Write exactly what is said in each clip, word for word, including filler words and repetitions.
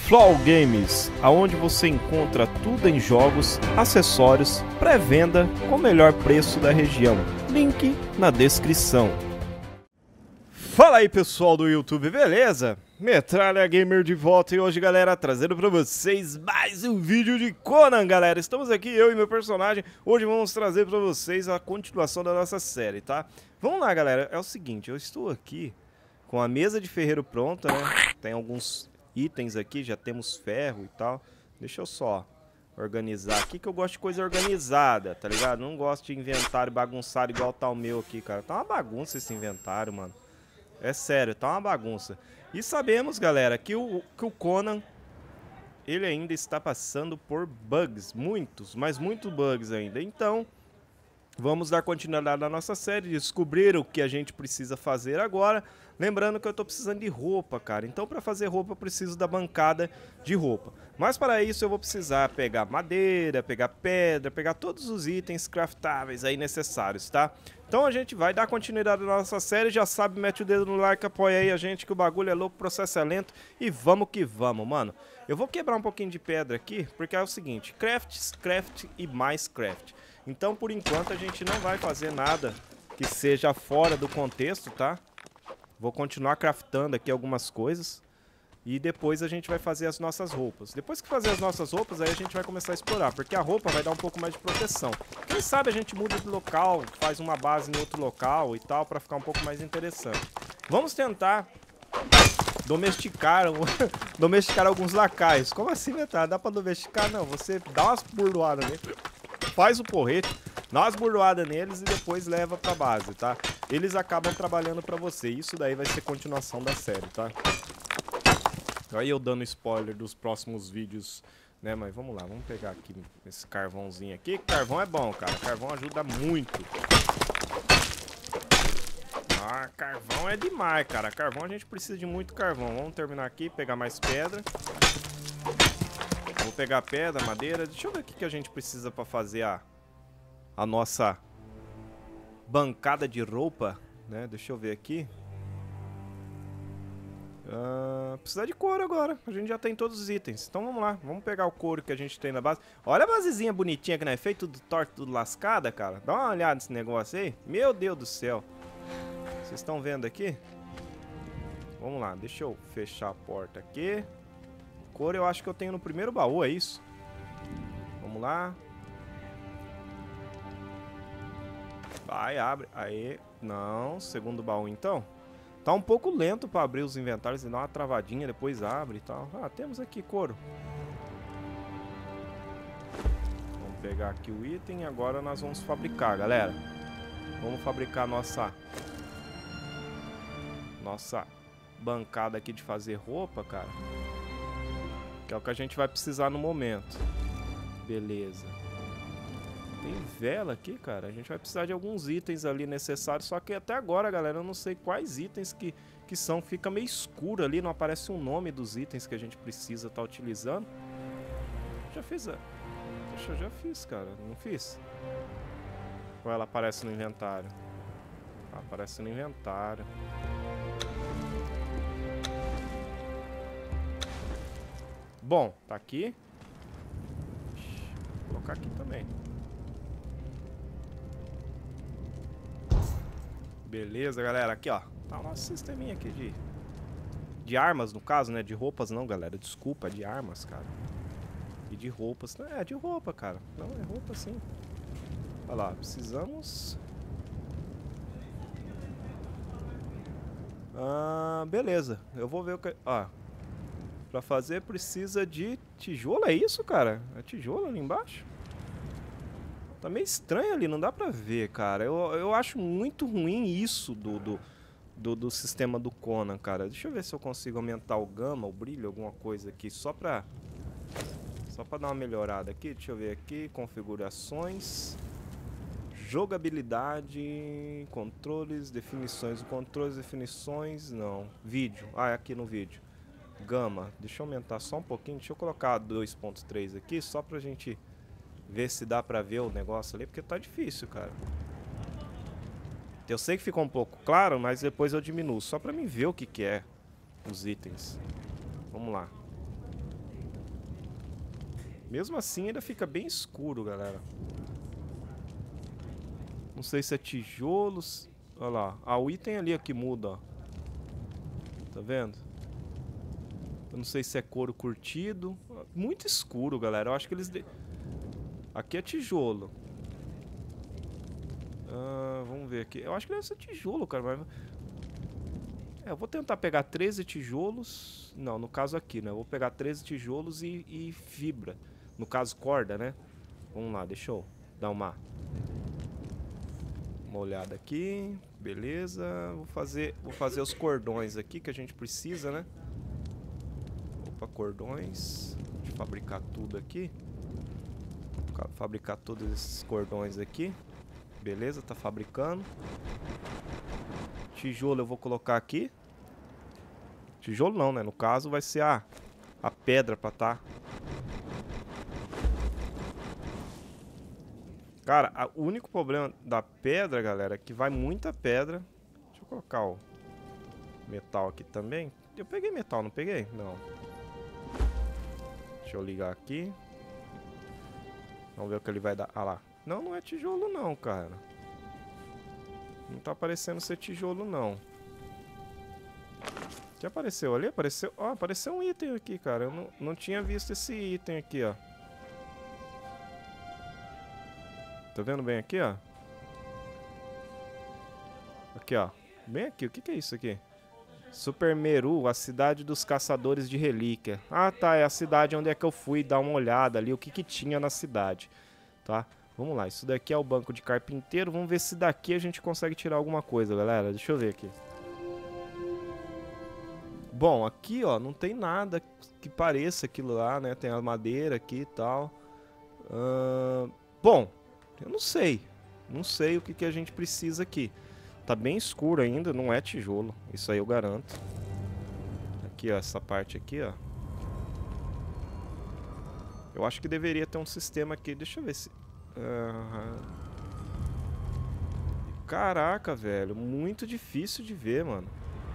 Flow Games, aonde você encontra tudo em jogos, acessórios, pré-venda com o melhor preço da região. Link na descrição. Fala aí pessoal do YouTube, beleza? Metralha Gamer de volta e hoje, galera, trazendo pra vocês mais um vídeo de Conan, galera. Estamos aqui, eu e meu personagem. Hoje vamos trazer pra vocês a continuação da nossa série, tá? Vamos lá, galera, é o seguinte, eu estou aqui com a mesa de ferreiro pronta, né? Tem alguns itens aqui, já temos ferro e tal. Deixa eu só organizar aqui, que eu gosto de coisa organizada, tá ligado? Não gosto de inventário bagunçado igual tá o meu aqui, cara. Tá uma bagunça esse inventário, mano. É sério, tá uma bagunça. E sabemos, galera, que o, que o Conan, ele ainda está passando por bugs. Muitos, mas muitos bugs ainda. Então, vamos dar continuidade à nossa série, descobrir o que a gente precisa fazer agora. Lembrando que eu tô precisando de roupa, cara. Então, para fazer roupa, eu preciso da bancada de roupa. Mas para isso, eu vou precisar pegar madeira, pegar pedra, pegar todos os itens craftáveis aí necessários, tá? Então, a gente vai dar continuidade à nossa série. Já sabe, mete o dedo no like, apoia aí a gente, que o bagulho é louco, o processo é lento. E vamos que vamos, mano. Eu vou quebrar um pouquinho de pedra aqui, porque é o seguinte. Craft, craft e mais craft. Então, por enquanto, a gente não vai fazer nada que seja fora do contexto, tá? Vou continuar craftando aqui algumas coisas. E depois a gente vai fazer as nossas roupas. Depois que fazer as nossas roupas, aí a gente vai começar a explorar. Porque a roupa vai dar um pouco mais de proteção. Quem sabe a gente muda de local, faz uma base em outro local e tal, pra ficar um pouco mais interessante. Vamos tentar domesticar, domesticar alguns lacaios. Como assim, Metal? Dá pra domesticar? Não, você dá umas burdoadas nele. Faz o porrete, dá umas burdoadas neles e depois leva pra base, tá? Eles acabam trabalhando pra você. Isso daí vai ser continuação da série, tá? Aí eu dando spoiler dos próximos vídeos, né? Mas vamos lá, vamos pegar aqui esse carvãozinho aqui. Carvão é bom, cara. Carvão ajuda muito. Ah, carvão é demais, cara. Carvão a gente precisa de muito carvão. Vamos terminar aqui, pegar mais pedra. Vou pegar pedra, madeira. Deixa eu ver o que a gente precisa pra fazer a, a nossa bancada de roupa, né? Deixa eu ver aqui. Uh, precisa de couro agora. A gente já tem todos os itens. Então vamos lá. Vamos pegar o couro que a gente tem na base. Olha a basezinha bonitinha que não é feito, tudo torto, tudo lascada, cara. Dá uma olhada nesse negócio aí. Meu Deus do céu. Vocês estão vendo aqui? Vamos lá. Deixa eu fechar a porta aqui. Couro eu acho que eu tenho no primeiro baú, é isso? Vamos lá. Vai, abre. Aí. Não, segundo baú então. Tá um pouco lento pra abrir os inventários e dar uma travadinha, depois abre e tal. Ah, temos aqui couro. Vamos pegar aqui o item e agora nós vamos fabricar, galera. Vamos fabricar nossa... Nossa bancada aqui de fazer roupa, cara. Que é o que a gente vai precisar no momento. Beleza. Tem vela aqui, cara. A gente vai precisar de alguns itens ali necessários. Só que até agora, galera, eu não sei quais itens que, que são. Fica meio escuro ali. Não aparece o nome dos itens que a gente precisa estar utilizando. Já fiz a... Deixa, eu já fiz, cara. Não fiz? Ou ela aparece no inventário? Ah, aparece no inventário. Bom, tá aqui. Vou colocar aqui também. Beleza, galera. Aqui, ó. Tá o nosso sisteminha aqui de... De armas, no caso, né? De roupas não, galera. Desculpa, de armas, cara. E de roupas. Não, é de roupa, cara. Não, é roupa sim. Olha lá, precisamos... Ah, beleza. Eu vou ver o que... Ó. Pra fazer precisa de tijolo, é isso, cara? É tijolo ali embaixo? Tá meio estranho ali, não dá pra ver, cara. Eu, eu acho muito ruim isso do, do, do, do sistema do Conan, cara. Deixa eu ver se eu consigo aumentar o gama, o brilho, alguma coisa aqui. Só pra... Só pra dar uma melhorada aqui. Deixa eu ver aqui. Configurações. Jogabilidade. Controles, definições. Controles, definições, não. Vídeo. Ah, é aqui no vídeo. Gama. Deixa eu aumentar só um pouquinho. Deixa eu colocar dois ponto três aqui, só pra gente... Ver se dá pra ver o negócio ali, porque tá difícil, cara. Eu sei que ficou um pouco claro, mas depois eu diminuo. Só pra mim ver o que que é os itens. Vamos lá. Mesmo assim ainda fica bem escuro, galera. Não sei se é tijolos. Olha lá. Ah, o item ali é que muda, ó. Tá vendo? Eu não sei se é couro curtido. Muito escuro, galera. Eu acho que eles... De... Aqui é tijolo. Ah, vamos ver aqui. Eu acho que deve ser tijolo, cara. Mas... É, eu vou tentar pegar treze tijolos. Não, no caso aqui, né? Eu vou pegar treze tijolos e, e fibra. No caso, corda, né? Vamos lá, deixa eu dar uma... Uma olhada aqui. Beleza. Vou fazer, vou fazer os cordões aqui que a gente precisa, né? Opa, cordões. Deixa eu fabricar tudo aqui. Vou fabricar todos esses cordões aqui. Beleza, tá fabricando. Tijolo eu vou colocar aqui. Tijolo não, né? No caso vai ser a, a pedra pra tá. Cara, a, o único problema da pedra, galera, é que vai muita pedra. Deixa eu colocar o metal aqui também. Eu peguei metal, não peguei? Não. Deixa eu ligar aqui. Vamos ver o que ele vai dar. Ah lá. Não, não é tijolo não, cara. Não tá parecendo ser tijolo, não. O que apareceu ali? Apareceu... Ó, apareceu um item aqui, cara. Eu não, não tinha visto esse item aqui, ó. Tá vendo bem aqui, ó? Aqui, ó. Bem aqui. O que que é isso aqui? Super Meru, a cidade dos caçadores de relíquia. Ah, tá. É a cidade onde é que eu fui dar uma olhada ali. O que que tinha na cidade. Tá? Vamos lá. Isso daqui é o banco de carpinteiro. Vamos ver se daqui a gente consegue tirar alguma coisa, galera. Deixa eu ver aqui. Bom, aqui, ó, não tem nada que pareça aquilo lá, né? Tem a madeira aqui e tal. Uh, bom, eu não sei. Não sei o que, que a gente precisa aqui. Tá bem escuro ainda, não é tijolo. Isso aí eu garanto. Aqui, ó, essa parte aqui, ó. Eu acho que deveria ter um sistema aqui. Deixa eu ver se... Uh... Caraca, velho. Muito difícil de ver, mano.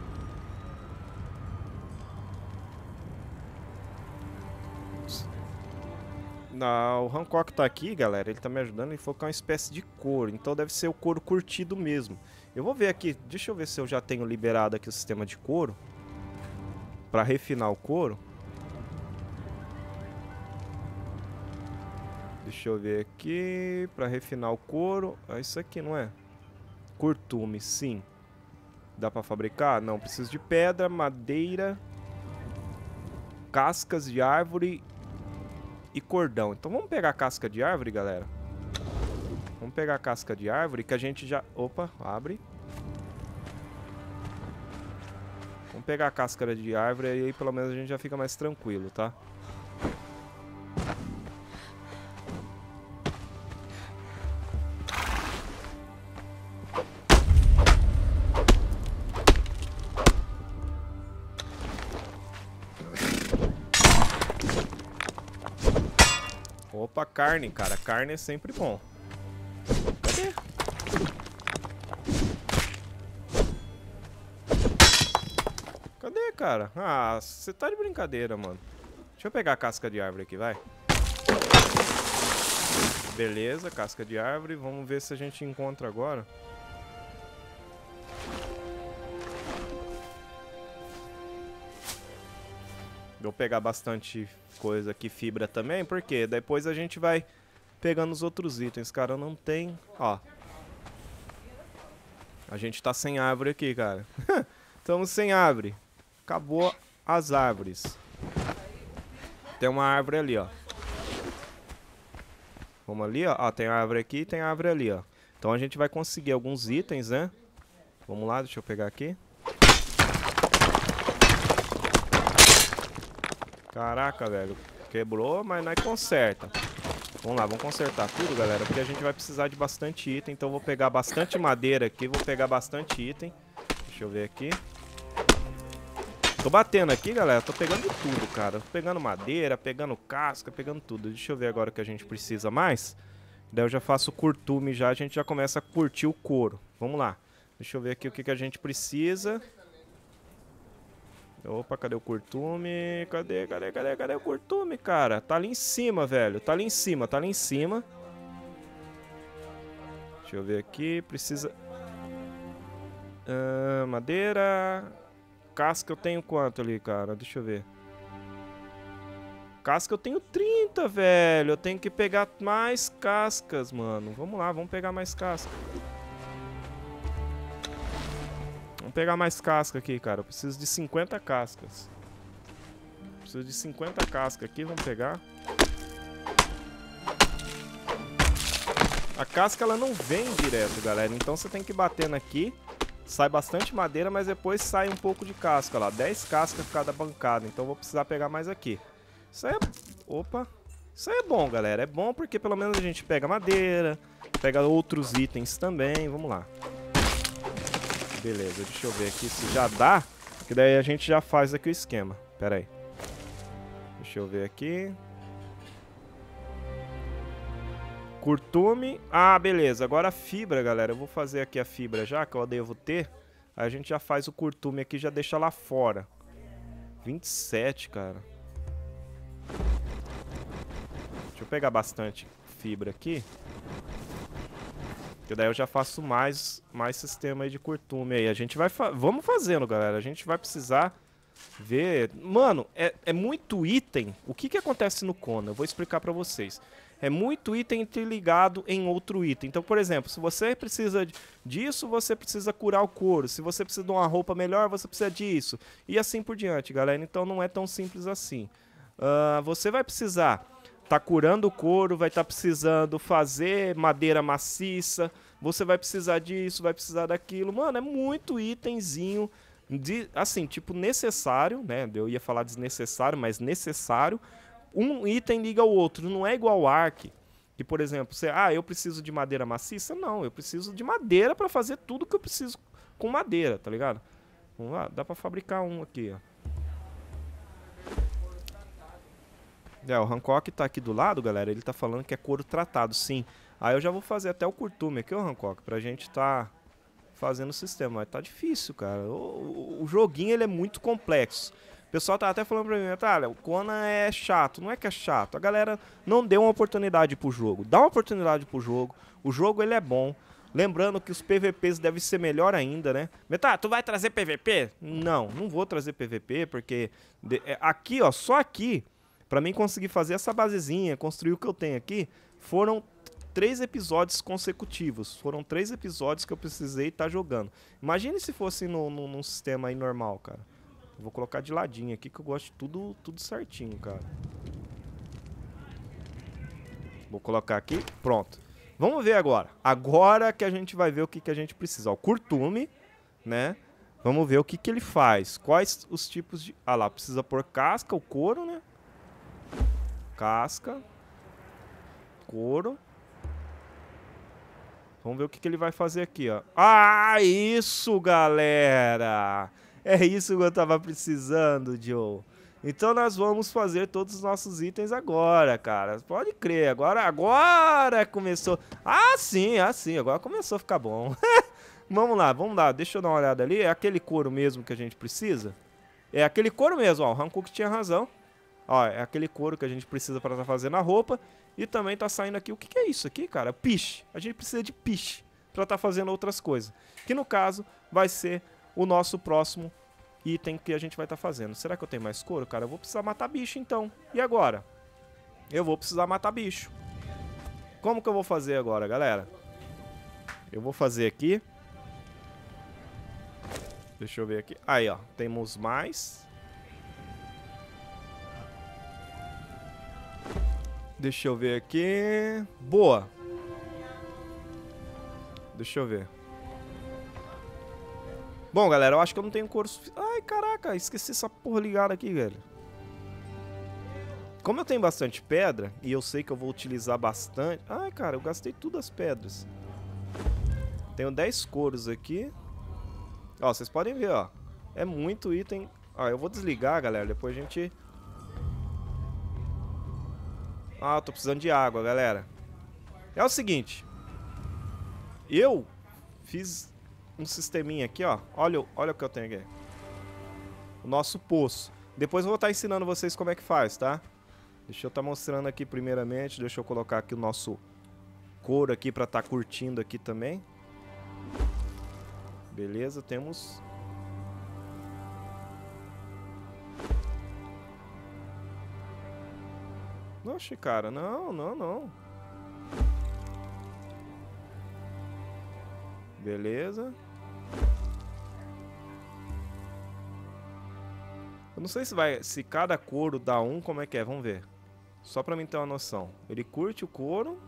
Não, o Hancock tá aqui, galera. Ele tá me ajudando a focar uma espécie de couro. Então deve ser o couro curtido mesmo. Eu vou ver aqui. Deixa eu ver se eu já tenho liberado aqui o sistema de couro. Pra refinar o couro. Deixa eu ver aqui. Pra refinar o couro. É isso aqui, não é? Curtume, sim. Dá pra fabricar? Não, preciso de pedra, madeira, cascas de árvore e cordão. Então vamos pegar a casca de árvore, galera. Vamos pegar a casca de árvore que a gente já... Opa, abre. Vamos pegar a casca de árvore e aí pelo menos a gente já fica mais tranquilo, tá? Opa, carne, cara. Carne é sempre bom. Cadê? Cadê, cara? Ah, você tá de brincadeira, mano. Deixa eu pegar a casca de árvore aqui, vai. Beleza, casca de árvore. Vamos ver se a gente encontra agora. Vou pegar bastante coisa aqui, fibra também, porque depois a gente vai pegando os outros itens. Cara, não tem... Ó. A gente tá sem árvore aqui, cara. Estamos sem árvore. Acabou as árvores. Tem uma árvore ali, ó. Vamos ali, ó. Ó, tem a árvore aqui e tem a árvore ali, ó. Então a gente vai conseguir alguns itens, né? Vamos lá, deixa eu pegar aqui. Caraca, velho. Quebrou, mas nós conserta. Vamos lá, vamos consertar tudo, galera. Porque a gente vai precisar de bastante item. Então eu vou pegar bastante madeira aqui. Vou pegar bastante item. Deixa eu ver aqui. Tô batendo aqui, galera. Tô pegando tudo, cara. Tô pegando madeira, pegando casca, pegando tudo. Deixa eu ver agora o que a gente precisa mais. Daí eu já faço o curtume já. A gente já começa a curtir o couro. Vamos lá. Deixa eu ver aqui o que, que a gente precisa. Opa, cadê o curtume? Cadê, cadê, cadê, cadê o curtume, cara? Tá ali em cima, velho. Tá ali em cima, tá ali em cima. Deixa eu ver aqui. Precisa... Uh, madeira. Casca eu tenho quanto ali, cara? Deixa eu ver. Casca eu tenho trinta, velho. Eu tenho que pegar mais cascas, mano. Vamos lá, vamos pegar mais casca. Vamos pegar mais casca aqui, cara. Eu preciso de cinquenta cascas. Preciso de cinquenta cascas aqui, vamos pegar. A casca, ela não vem direto, galera. Então você tem que ir batendo aqui. Sai bastante madeira, mas depois sai um pouco de casca lá. dez cascas por cada bancada. Então eu vou precisar pegar mais aqui. Isso aí é... Opa. Isso aí é bom, galera. É bom porque pelo menos a gente pega madeira. Pega outros itens também. Vamos lá. Beleza, deixa eu ver aqui se já dá. Que daí a gente já faz aqui o esquema. Pera aí. Deixa eu ver aqui. Curtume. Ah, beleza. Agora a fibra, galera. Eu vou fazer aqui a fibra já, que eu devo ter. Aí a gente já faz o curtume aqui e já deixa lá fora. vinte e sete, cara. Deixa eu pegar bastante fibra aqui. Que daí eu já faço mais, mais sistema aí de curtume aí. A gente vai... Fa Vamos fazendo, galera. A gente vai precisar ver... Mano, é, é muito item. O que que acontece no Conan? Eu vou explicar pra vocês. É muito item interligado em outro item. Então, por exemplo, se você precisa disso, você precisa curar o couro. Se você precisa de uma roupa melhor, você precisa disso. E assim por diante, galera. Então não é tão simples assim. Uh, você vai precisar... Tá curando o couro, vai estar tá precisando fazer madeira maciça, você vai precisar disso, vai precisar daquilo. Mano, é muito itemzinho, de, assim, tipo necessário, né? Eu ia falar desnecessário, mas necessário. Um item liga ao outro, não é igual ao Ark. Que, por exemplo, você, ah, eu preciso de madeira maciça? Não, eu preciso de madeira para fazer tudo que eu preciso com madeira, tá ligado? Vamos lá, dá para fabricar um aqui, ó. É, o Hancock tá aqui do lado, galera, ele tá falando que é couro tratado, sim. Aí eu já vou fazer até o curtume aqui, ó, Hancock, pra gente tá fazendo o sistema. Mas tá difícil, cara. O, o, o joguinho, ele é muito complexo. O pessoal tá até falando pra mim, Natália, o Conan é chato. Não é que é chato, a galera não deu uma oportunidade pro jogo. Dá uma oportunidade pro jogo. O jogo, ele é bom. Lembrando que os P V Ps devem ser melhor ainda, né? Metá, tu vai trazer P V P? Não, não vou trazer P V P, porque de, é, aqui, ó, só aqui... Pra mim conseguir fazer essa basezinha, construir o que eu tenho aqui, foram três episódios consecutivos. Foram três episódios que eu precisei estar jogando. Imagine se fosse no, no, num sistema aí normal, cara. Eu vou colocar de ladinho aqui, que eu gosto de tudo, tudo certinho, cara. Vou colocar aqui, pronto. Vamos ver agora. Agora que a gente vai ver o que, que a gente precisa. Ó, o curtume, né? Vamos ver o que, que ele faz. Quais os tipos de... Ah lá, precisa pôr casca, o couro, né? Casca, couro. Vamos ver o que, que ele vai fazer aqui, ó. Ah, isso, galera! É isso que eu tava precisando, Joe. Então nós vamos fazer todos os nossos itens agora, cara. Pode crer, agora, agora começou. Ah, sim, ah, sim, agora começou a ficar bom. Vamos lá, vamos lá, deixa eu dar uma olhada ali. É aquele couro mesmo que a gente precisa? É aquele couro mesmo, ó. O Hancock tinha razão. Ó, é aquele couro que a gente precisa para estar fazendo a roupa. E também tá saindo aqui, o que, que é isso aqui, cara? Piche. A gente precisa de piche para estar fazendo outras coisas. Que no caso vai ser o nosso próximo item que a gente vai estar fazendo. Será que eu tenho mais couro, cara? Eu vou precisar matar bicho então. E agora? Eu vou precisar matar bicho. Como que eu vou fazer agora, galera? Eu vou fazer aqui. Deixa eu ver aqui. Aí, ó. Temos mais... Deixa eu ver aqui. Boa. Deixa eu ver. Bom, galera, eu acho que eu não tenho couro suficiente. Ai, caraca, esqueci essa porra ligada aqui, velho. Como eu tenho bastante pedra, e eu sei que eu vou utilizar bastante... Ai, cara, eu gastei tudo as pedras. Tenho dez couros aqui. Ó, vocês podem ver, ó. É muito item. Ó, eu vou desligar, galera, depois a gente... Ah, eu tô precisando de água, galera. É o seguinte. Eu fiz um sisteminha aqui, ó. Olha, olha o que eu tenho aqui. o nosso poço. Depois eu vou estar ensinando vocês como é que faz, tá? Deixa eu estar mostrando aqui primeiramente. Deixa eu colocar aqui o nosso couro aqui para estar curtindo aqui também. Beleza, temos... Oxe, cara, não, não, não. Beleza. Eu não sei se vai, se cada couro dá um, como é que é, vamos ver. Só pra mim ter uma noção. Ele curte o couro.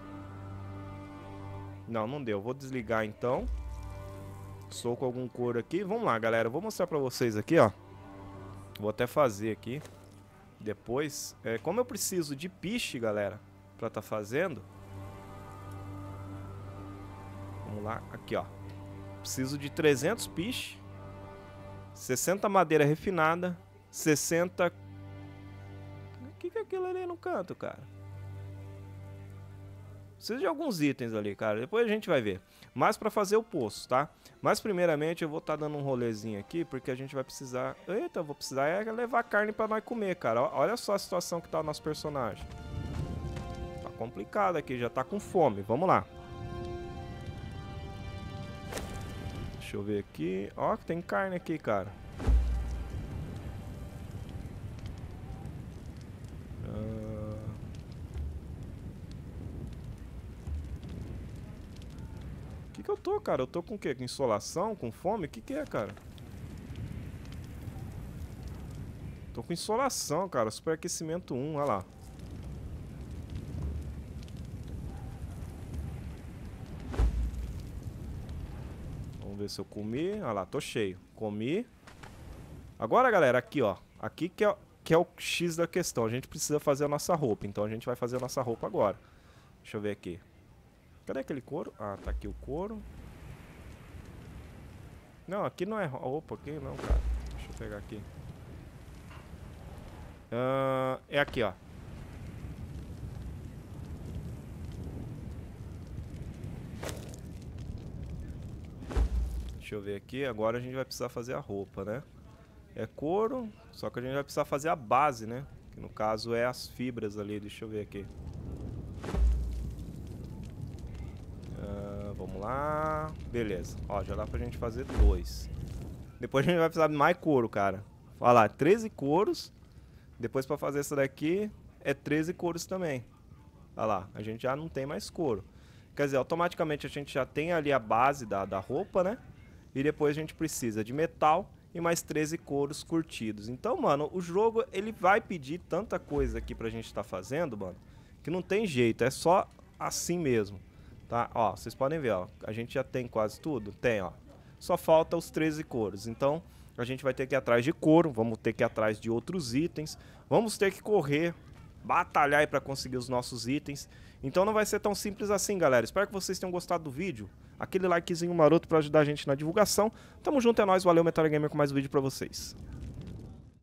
Não, não deu, vou desligar então. Sou com algum couro aqui. Vamos lá, galera, eu vou mostrar pra vocês aqui, ó. Vou até fazer aqui. Depois, é, como eu preciso de piche, galera, pra tá fazendo. Vamos lá, aqui ó. Preciso de trezentos piche, sessenta madeira refinada, sessenta... O que que é aquilo ali no canto, cara? Preciso de alguns itens ali, cara. Depois a gente vai ver. Mas pra fazer o poço, tá? Mas primeiramente eu vou estar tá dando um rolezinho aqui, porque a gente vai precisar... Eita, vou precisar é levar carne pra nós comer, cara. Olha só a situação que tá o nosso personagem. Tá complicado aqui, já tá com fome. Vamos lá. Deixa eu ver aqui. Ó, que tem carne aqui, cara. O que que eu tô, cara? Eu tô com o quê? Com insolação? Com fome? O que que é, cara? Tô com insolação, cara. Superaquecimento um, olha lá. Vamos ver se eu comi. Olha lá, tô cheio. Comi. Agora, galera, aqui, ó. Aqui que é, que é o X da questão. A gente precisa fazer a nossa roupa. Então a gente vai fazer a nossa roupa agora. Deixa eu ver aqui. Cadê aquele couro? Ah, tá aqui o couro. Não, aqui não é roupa, aqui não, cara. Deixa eu pegar aqui. Uh, é aqui, ó. Deixa eu ver aqui. Agora a gente vai precisar fazer a roupa, né? É couro, só que a gente vai precisar fazer a base, né? Que no caso é as fibras ali. Deixa eu ver aqui. Vamos lá. Beleza. Ó, já dá pra gente fazer dois. Depois a gente vai precisar de mais couro, cara. Olha lá, treze couros. Depois pra fazer essa daqui é treze couros também. Olha lá, a gente já não tem mais couro. Quer dizer, automaticamente a gente já tem ali a base da, da roupa, né? E depois a gente precisa de metal e mais treze couros curtidos. Então, mano, o jogo ele vai pedir tanta coisa aqui pra gente estar fazendo, mano, que não tem jeito. É só assim mesmo. Tá? Ó, vocês podem ver, ó, a gente já tem quase tudo? Tem, ó. Só falta os treze couros. Então, a gente vai ter que ir atrás de couro, vamos ter que ir atrás de outros itens, vamos ter que correr, batalhar aí pra conseguir os nossos itens. Então não vai ser tão simples assim, galera. Espero que vocês tenham gostado do vídeo. Aquele likezinho maroto pra ajudar a gente na divulgação. Tamo junto, é nóis, valeu, Metal Gamer, com mais um vídeo pra vocês.